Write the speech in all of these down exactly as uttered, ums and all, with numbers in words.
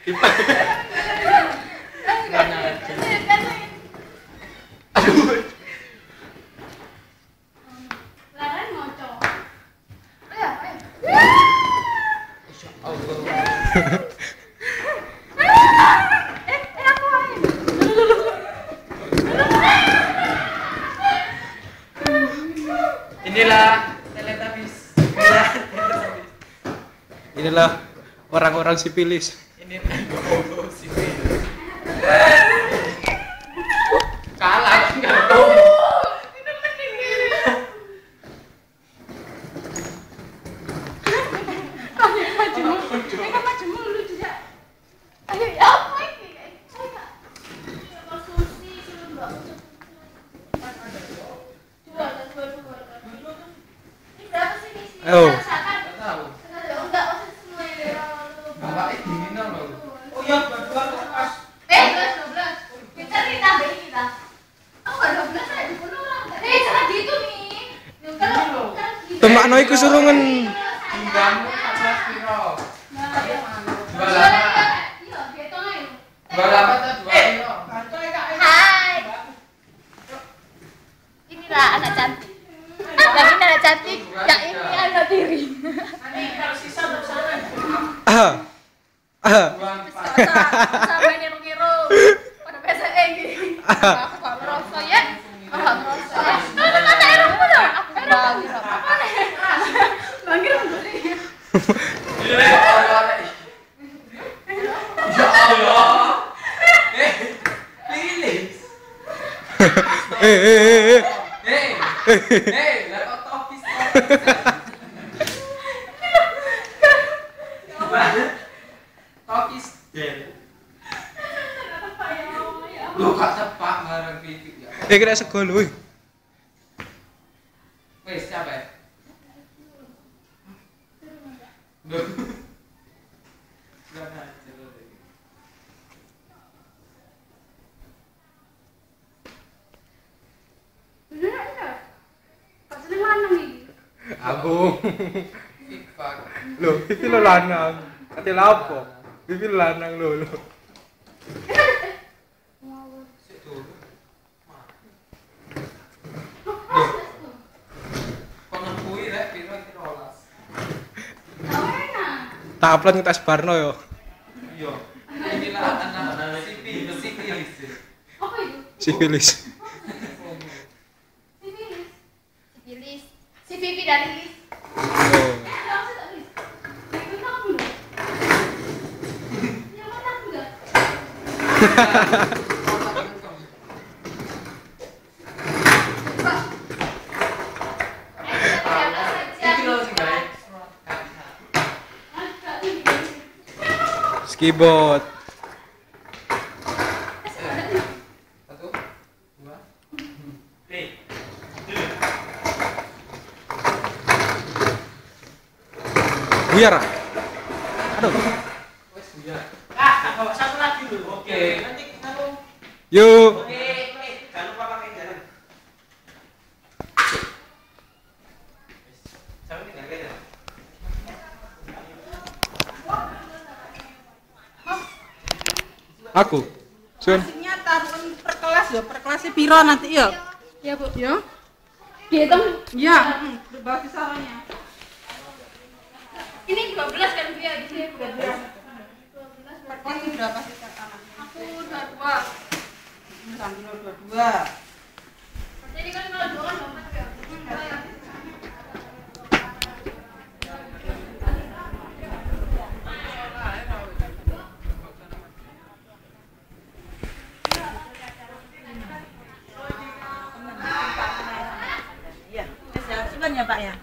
Aduh. Laran ngocok. Ayo, ayo. Insya Allah. Eh, eh aku ayo. Inilah Teletubbies. Inilah orang-orang sipilis. Ini oh, sipilis. Kalah enggak tahu. Oh. Oh iya, dua pas. Eh, dua belas. Kita ditambahin kita. Aku enggak dua belas aja dibunuh orang. Eh, jangan gitu nih. Kalau Temakno iku surungan. Tinggalmu empat belas piro. dua delapan. Iya, dihitung aja. dua delapan atau dua piro? Hai. Inilah anak cantik. Yang ini anak cantik, yang ini anak tiri. Nanti kalau sisa bersama. Ah. Ah. Sama ini ngiru. Pada P C E gini. Aku gak merasa ya. Gak merasa ya. Tuh, tuh, tuh, air aku tuh. Bangir apa nih? Bangir beli. Ya Allah. Eh, lilis. Eh eh eh. eh. Hei, hei, lah kok topis. Topis. Lu gak tepak bareng pipi ya. Eh kira sego lho. Wes capek. Duh. Gak ngajar lagi. Bener enggak? Kok seneng lanang iki? Aku. Feedback. Lho, iki lho lanang. Ate lapo? Iki lanang lho lho. Sik dulu. Kono kuwi rek piro iki rolas. Tak upload ngetes barno yo. Iya. Inilah anak sipil, sipilis. Apa itu? Sipilis. Sipilis. Sipilis. Si pipi dan lilis. Oh. Skibot. Satu, dua, tiga. Buyar. Aduh. Wes buyar. Ah, bawa satu lagi dulu. Oke, nanti aku. Yuk. Oke, oke. Jangan lupa pakai jalan. Jangan tinggal aja. Aku. Sun. Maksudnya taruhan per kelas ya, per kelasnya piro nanti ya? Ya, Bu. Ya? Dihitung. Iya, heeh, berbasis salahnya. Ini dua belas kan dia di sini dua belas. Per kelas ini berapa sih katakan? Aku dua puluh dua. Sambil dua puluh dua. Jadi kan kalau dua kan dua puluh empat ya. Iya, siap sebentar ya Pak ya.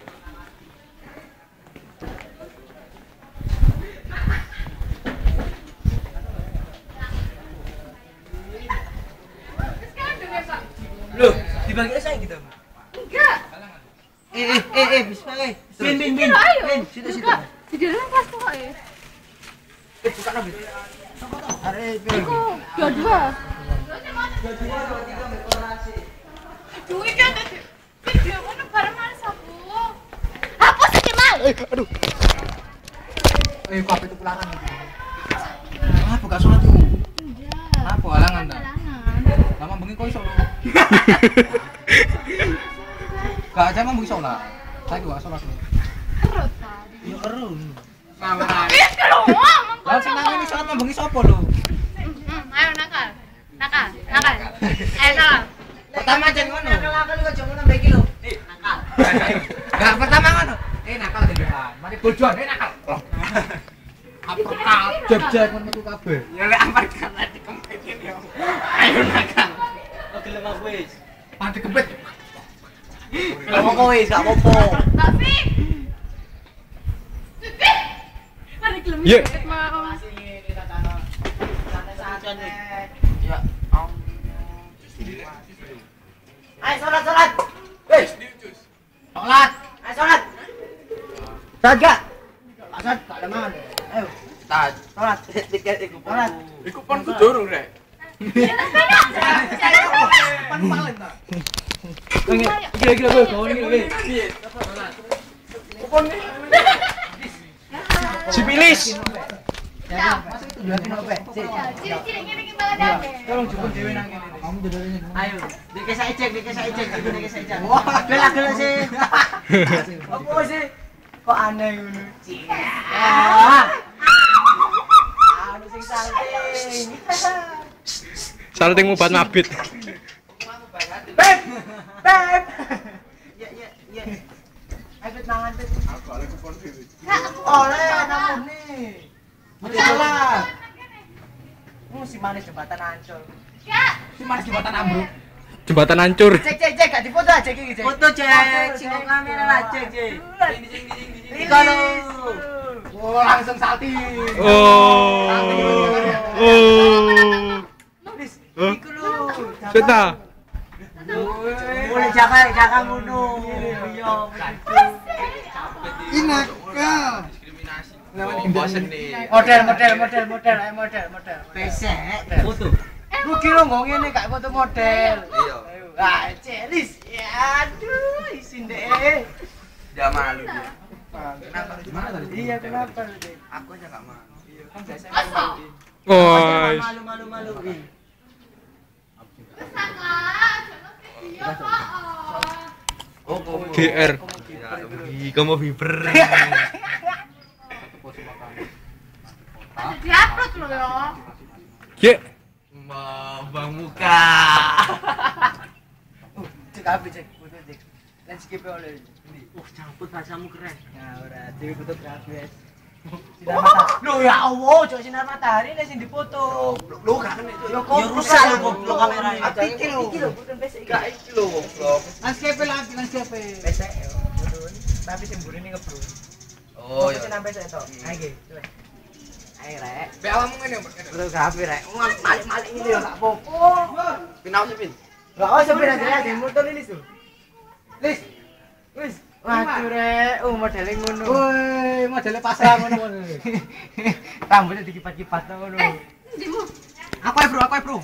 Loh, dibagi saya gitu. Enggak. Eh eh eh eh bismillah. Bin bin bin. Ayo. Bin, situ situ. Enggak. Di dalam kelas tuh ya. Eh buka nabi. Are bin. Aku dua dua. Dua dua tiga dekorasi. Duit kan tadi. Video mana bareng mana sabu. Hapus aja mal. Eh, aduh. Eh kok itu pulangan gitu. gak sholat tuh. Enggak. Apa halangan ta? Halangan. Lama bengi kok iso lho. Gak aja mau bengi sholat. Saya gak sholat. Kerut tadi. Ya ero. Ngawur. Ih, kalau ngomong Lah senang ini sholat mau bengi sapa lho? Hmm, ayo nakal. Nakal, nakal. Ayo nakal. Pertama aja ngono. Nakal-nakal kok jangan nambah kilo. Eh, nakal. Gak pertama ngono. Eh nakal gendean. Mari bojoan eh nakal. Apa kak jeb-jeb ngono metu kabeh. Ya lek ampar kata dikempetin yo. Ayo nakal. Oke lemah wis. Pati kebet. Gak apa-apa wis, gak apa-apa. Tapi. Tapi. Mari kelem Ye. mau. Ya. Ayo sholat sholat. Hei. Sholat. Ayo sholat. Sholat gak? Sholat gak lemah. Ayo. Tad. Sholat. Tiket iku Sholat. Iku pon ku durung rek. Pan palen ta. Nggih, iki iki lho, bawa iki lho. Piye? Sipilis. Ya, masuk itu dua kilo pe. Ciri-ciri ngene iki banget aja. Tolong jupuk dhewe nang kene. Kamu dodolnya. Ayo, dikek saya cek, dikek saya cek, dikek saya cek. Wah, gelak-gelak sih. Apa sih? Kok aneh ngono? Ah. Anu sing salting. Salting buat mabit. Beb. Beb. Ya ya ya. Ayo mangan tuh. Aku oleh kupon dhewe. Oleh namun nih. Salah. Oh, si manis jembatan Ancol. Ya. Si manis jembatan ambruk. Jembatan hancur. Cek cek cek, gak dipoto aja iki cek. Foto cek, sing kamera lah cek cek. Ini kalau Oh, langsung salti. Oh. Oh. Lis, Hah? iku lho. Seta. Boleh jaga jaga ngono. Iya, Inakal. Diskriminasi. Oh, bosen nih. model model model model ayo model model. Pesek foto. Lu kira ngomong ngene gak foto model. Iya. Ah, celis. Ya aduh, isin deh. Dia malu dia. Kenapa? Gimana tadi? Iya, kenapa lu? Dek? Aku aja gak malu. Kan biasa Masa? Oh. malu malu malu. Ih. Wes nakal. Iya kok. Oh, kamu. G R. Ih, kamu fiber. Ada diupload loh ya. Ye. Bang muka. Cek apa cek foto cek. Landscape oleh. Uh, campur bahasamu keren. Nah, ora dewe fotografi wes. Sinar matahari. Loh ya Allah, cok sinar matahari nek sing dipoto. Lu gak kena itu. Yo kok rusak lu goblok kamera ini. Tapi iki lho. Iki lho, bukan pesek iki. Gak iki lho goblok. Landscape lah, landscape. Pesek yo, bodon. Tapi sing burine ngebrun. Oh, Foto ya. sinar pesek to. Ayo iki, coba. Ayo rek. Be awakmu ngene, Mbak. Fotografi rek. Malik-malik ini yo gak apa-apa. Pinau sih, Pin. Gak usah pindah aja di motor ini tuh. Lis. Wis. Waduh rek, oh modelnya ngono. Woi, modelnya pasar ngono ngono. Rambutnya dikipat-kipat ngono. Eh, ndimu. Aku ya, Bro, aku ya, Bro.